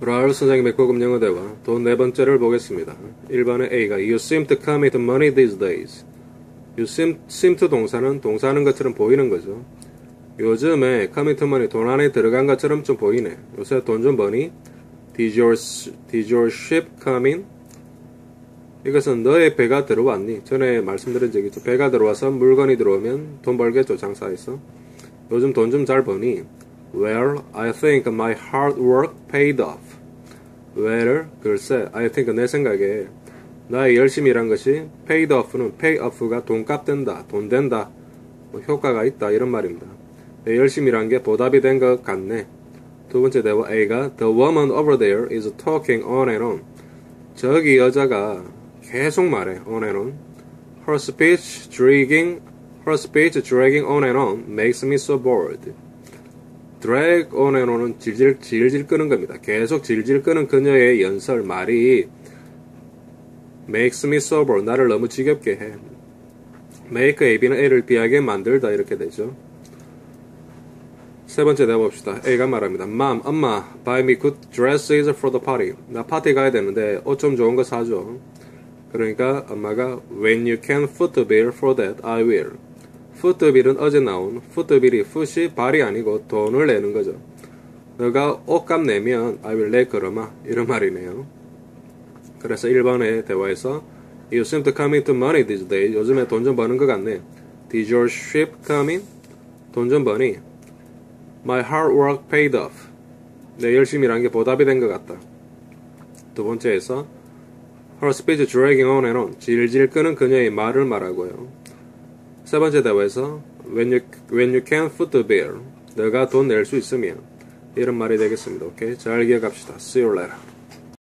라울 선생님의 고급 영어 대화 돈 네 번째를 보겠습니다. 1번의 A가 You seem to commit money these days. You seem to 동사는 동사하는 것처럼 보이는 거죠. 요즘에 commit money 돈 안에 들어간 것처럼 좀 보이네. 요새 돈 좀 버니? Did your ship come in? 이것은 너의 배가 들어왔니? 전에 말씀드린 적이 있죠. 배가 들어와서 물건이 들어오면 돈 벌겠죠. 장사에서. 요즘 돈 좀 잘 버니? Well, I think my hard work paid off. Well, 글쎄, I think 내 생각에 나의 열심히 일한 것이 paid off는 pay off가 돈값 된다, 돈 된다, 뭐 효과가 있다 이런 말입니다. 내 열심히 일한 게 보답이 된 것 같네. 두 번째 대화 A가 The woman over there is talking on and on. 저기 여자가 계속 말해 on and on. Her speech dragging on and on makes me so bored. drag on and on은 질질 끄는 겁니다. 계속 질질 끄는 그녀의 연설 말이 makes me so bored. 나를 너무 지겹게 해. make A는 A를 B하게 만들다 이렇게 되죠. 세 번째 내봅시다. A가 말합니다. Mom, 엄마, buy me good dresses for the party. 나 파티 가야 되는데 옷 좀 좋은 거 사줘. 그러니까 엄마가 When you can foot the bill for that, I will. 풋드빌은 어제 나온 풋드빌이 풋이 발이 아니고 돈을 내는 거죠. 너가 옷값 내면 I will 내 그러마 이런 말이네요. 그래서 1번의 대화에서 You seem to come into money these days. 요즘에 돈 좀 버는 것 같네. Did your ship come in? 돈 좀 버니? My hard work paid off. 내 열심히 일한 게 보답이 된 것 같다. 두 번째에서 Her speech dragging on and on. 질질 끄는 그녀의 말을 말하고요. 세 번째 대화에서 when you can foot the bill. 너가 돈 낼 수 있으면 이런 말이 되겠습니다. 오케이? 잘 기억합시다. See you later.